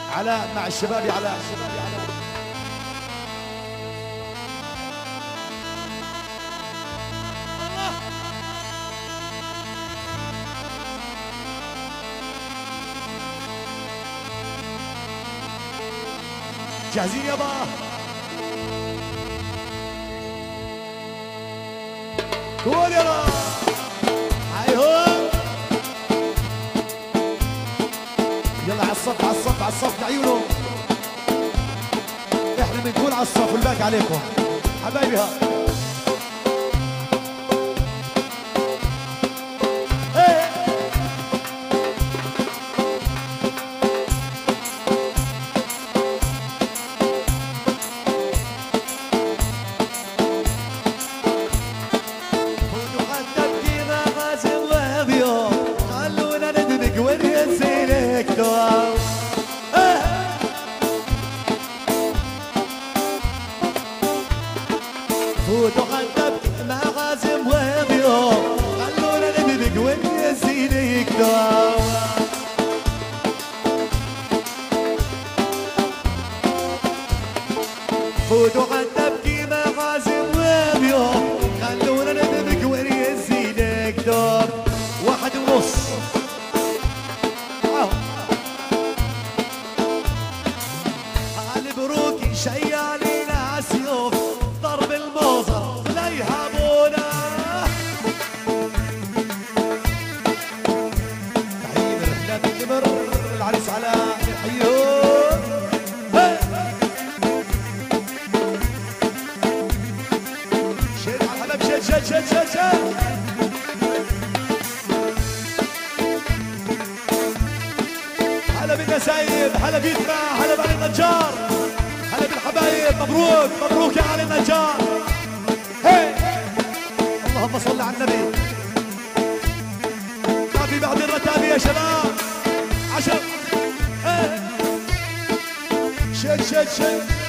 علاء مع الشباب يا علاء. جاهزين يابا؟ قول يلا. هايهم يلا على الصف على الصف على الصف لعيونه. احنا بنكون على الصف والباقي عليكم حبايبي. ها هلا بالنسايب، هلا بيتنا، هلا بعلي النجار، هلا بالحبايب. مبروك مبروك يا علي النجار. هي اللهم صل على النبي. ما في بعد الرتابي يا شباب. 10 شد شد شد.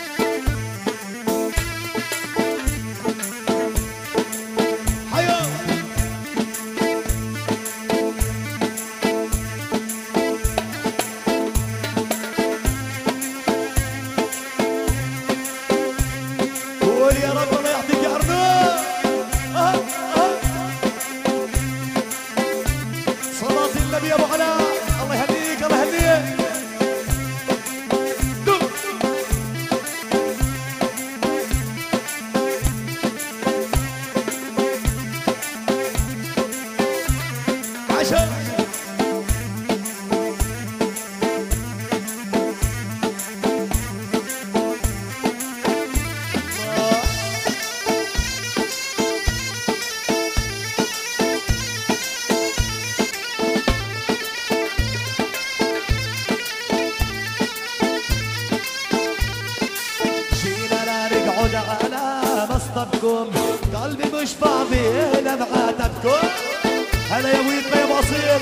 قلبي مش فاضي لمعاتبكم. هلا يا ويدنا يا ابو اصيل.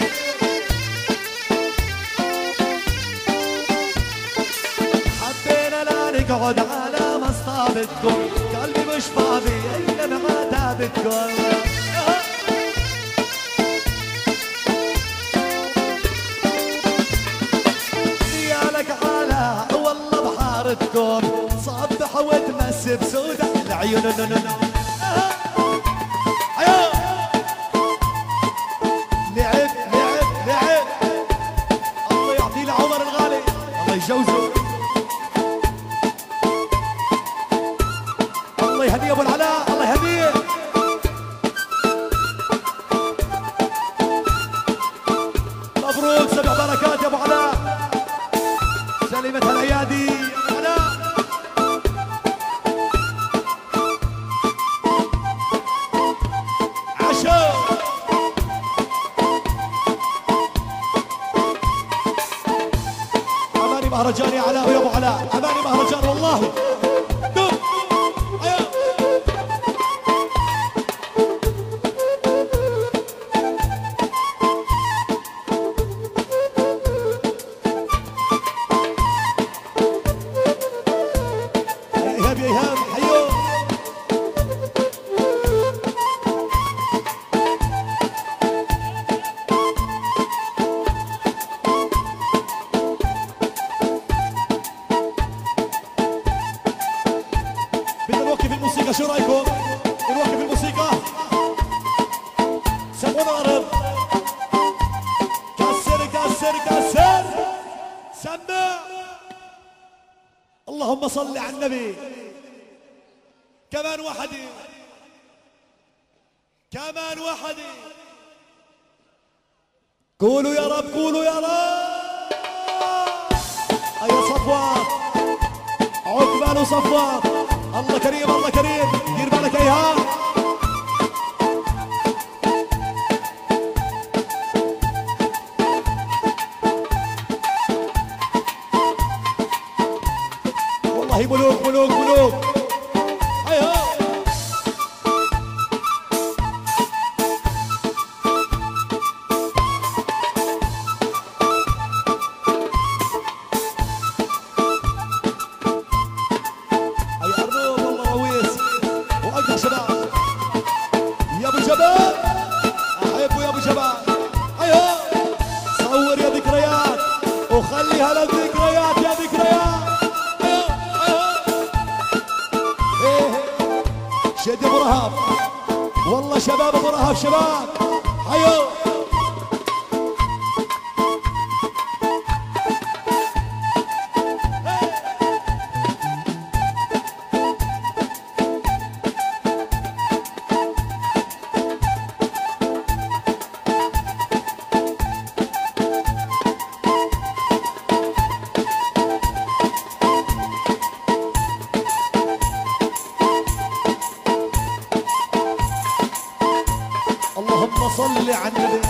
حبينا لا نقعد على مصطابتكم. قلبي مش فاضي لمعاتبكم. ديالك على والله بحارتكم. صبح وتمس بسودة العيون. لعب لعب لعب. الله يعطيه لعمر الغالي، الله يجوزه، الله يهديه ابو العلاء، الله يهديه. مبروك سبع بركات يا ابو علاء. سلمت الايادي علاء. مهرجان يا علاء ويا ابو علاء، اماني مهرجان والله. ايهاب يا ايهاب حيو. كسر سمع. اللهم صل على النبي. كمان وحدي كمان وحدي. قولوا يا رب قولوا يا رب. يا صفوات عقبال وصفوات. الله كريم الله كريم. دير بالك ايهاب. والله ملوك ملوك ملوك. ايهاب شباب. يا ابو شباب احبه يا ابو شباب. ايوه صور يا ذكريات وخليها للذكريات يا ذكريات. ايوه ايه شد ابو رهاب. والله شباب ابو رهاب شباب. ايوه اللهم صل على النبي.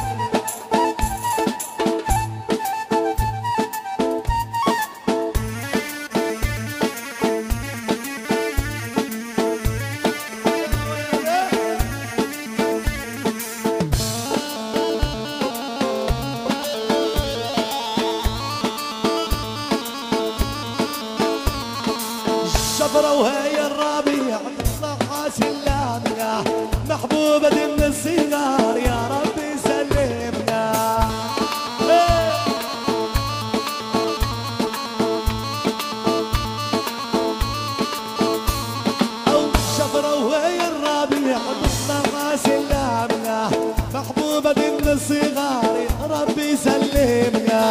الشبرة وهي الربيع تطلع سلامنا محبوبة من الصغار يا ربي سلمنا. أو الشبرة وهي الربيع تطلع سلامنا محبوبة من الصغار يا ربي سلمنا.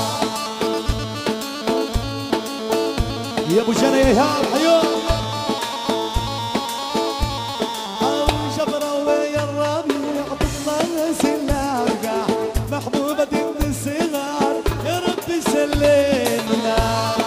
يا ابو جنى يا ايهاب حيوه. او جبره ويا الربيع تطلع سلاقه محبوبه من الصغار يا ربي سلمنا.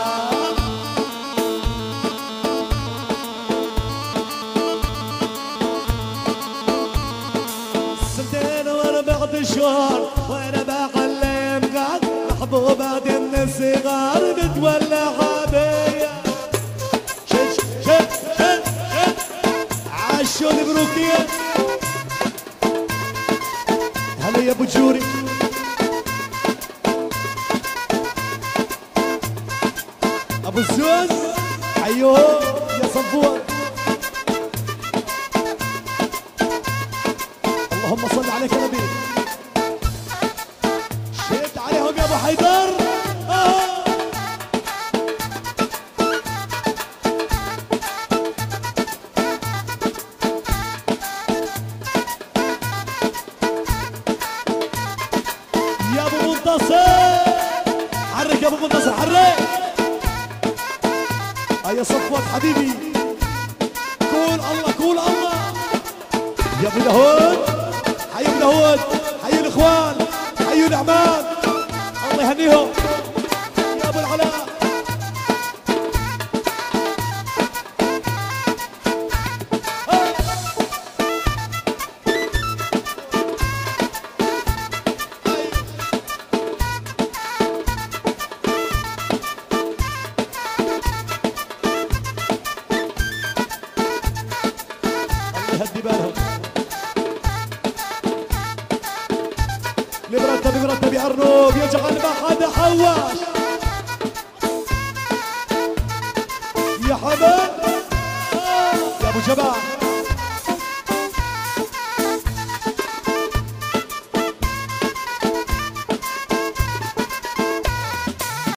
سنتين واربع شهور وانا بقلم قاعد محبوبه من الصغار بتولع بيا. عاشوا المبروكية. هلا يا ابو جوري. ابو الزوز ايوه يا صفوان. اللهم صل عليك يا نبي. شد عليهم يا ابو حيدر. يا ابو منتصر حرك يا ابو منتصر حرك. يا صفوت حبيبي. قول الله قول الله. يا ابو داوود حي ابو داوود حي الاخوان حي الاعمام. الله يهنيهم يا ابو العلاء. يهدي بالهم. اللي مرتب يا ارنوب يجعل ما حدا حواش. يا حباب يا ابو جمال.